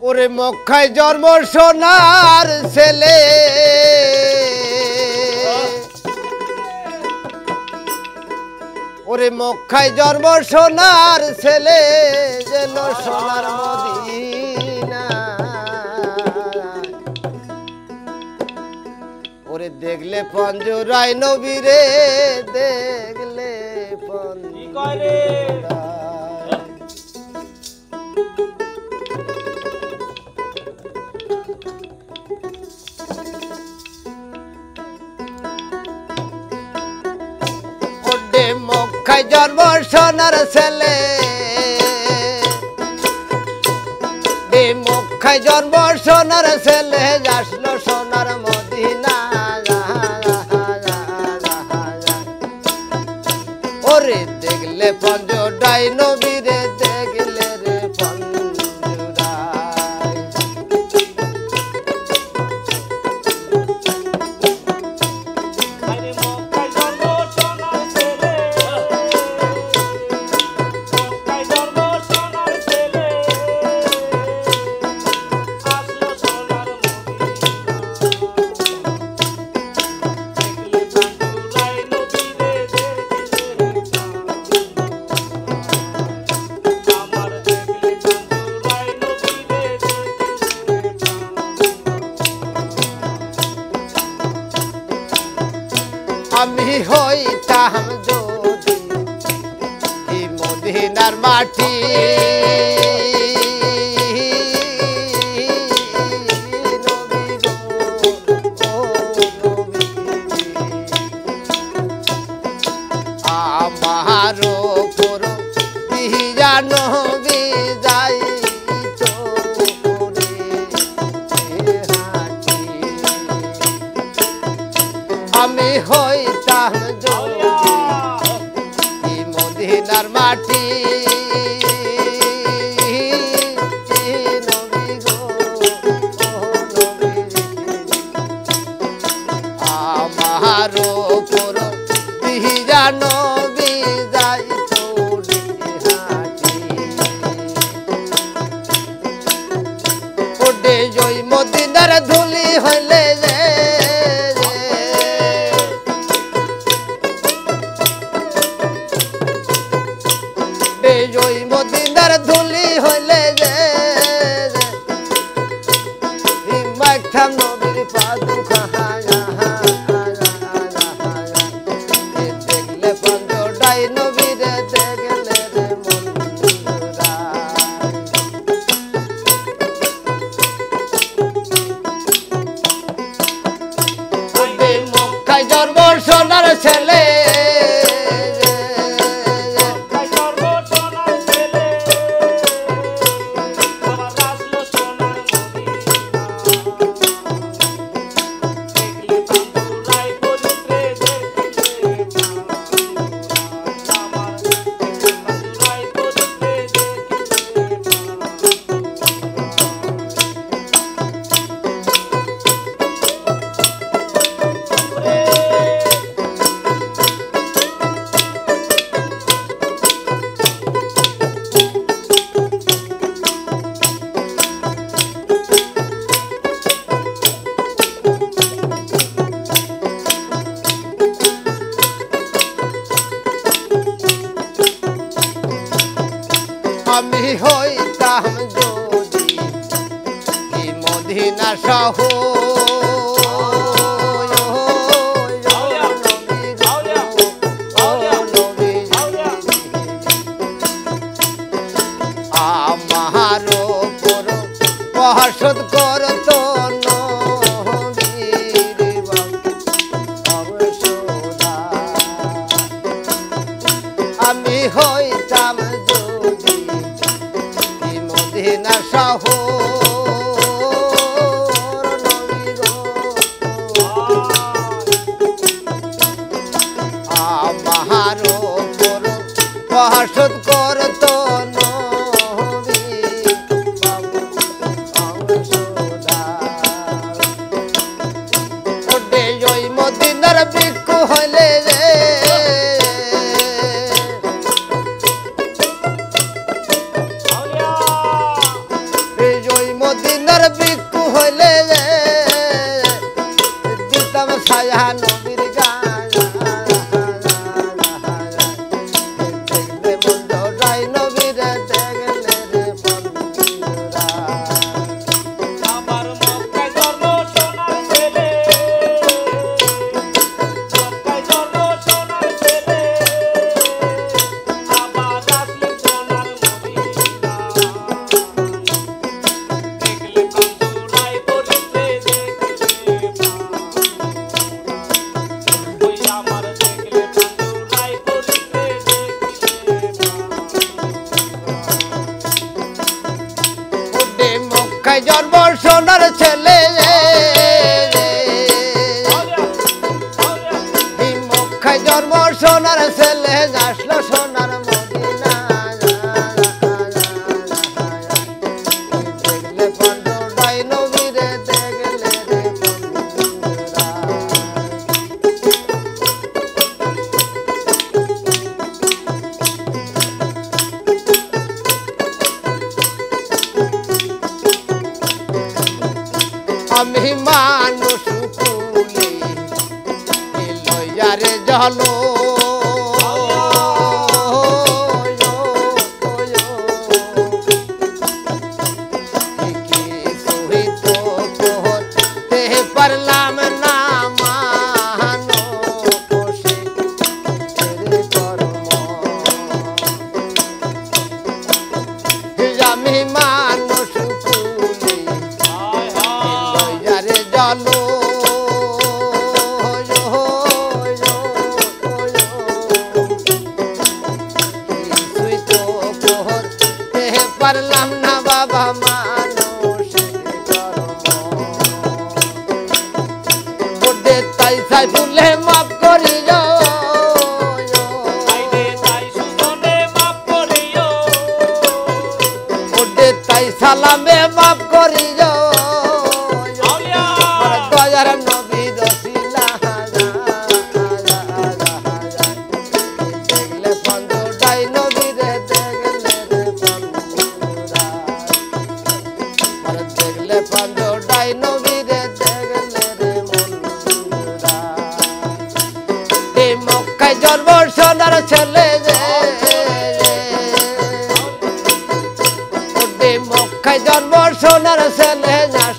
ওরে মক্কায় জন্ম সোনার ছেলে ওরে মক্কায় জন্ম সোনার ছেলে যেন সোনার মদিনা ওরে দেখলে পঞ্জরায় নবীরে দেখলে পঞ্জরায় মক্কায় জন্ম সোনার ছেলে মক্কায় জন্ম সোনার ছেলে আসলো সোনার মদিনা ওরে দেখলে পঞ্জরায় নবীরে দেখলে রে আমি হইতাম যদি মদিনার মাটি আমারও পুরো জানো যাই আমি হইতাম যদি মদিনার মাটি আমারও পুরো জানো যাই ওডে জয় মদিনার ধুলি হইলে যে মদিনার ধুলি হইলে যে মাইখাম নবীর পাদু দেখলে পঞ্জরায় নবীরে দেখলে রে মক্কায় জন্ম সোনার ছেলে আমি হইতাম যদি মদিনা সহ আমারও পুরো পহসদ করত আমি হইতাম যদি মদিনা সহ আমারও পুরো পহসদ করত মদিনার ভিক্ষু হইলে রে তোর বিকু হইলে দিতাম ছায়া নবীর গায় দেখলে মন জড়াই নবীরে দেখলে রে বন্ধুরা আমার মক্কায় জন্ম সোনার ছেলে মক্কায় জন্ম সোনার ছেলে আবার আসলে সোনার মদিনা দেখলে বন্ধুরাই বলিতে দেখলে ওই আমার দেখলে বন্ধুরাই বলিতে উডে মক্কায় জন্ম সোনার ছেলে মক্কায় জন্ম সোনার ছেলে আসলো সোনার মদিনা দেখলে বন্ধুরাই নবীরে দেখলে রে বন্ধুরা আমি মানুষ কুলে লইয়ারে জলো পারলাম না মানো বসে কর্ম আমি মানুষ কুলে লইয়ারে জলো কিছুই তো করতে পারলাম না বাবা মানুষের কর্ম ওদের তাই সাই ফুলে মাফ করি ওদের তাই সালামে মাফ করি দয়ার নবী রসিলা দেখলে বন্ধুরাই নবীরে দেখলে রে বন্ধুরা দেখলে বন্ধুরাই নবীরে দেখলে রে বন্ধুরা এই মক্কায় জন্ম সোনার ছেলে মক্কায় জন্ম সোনার ছেলে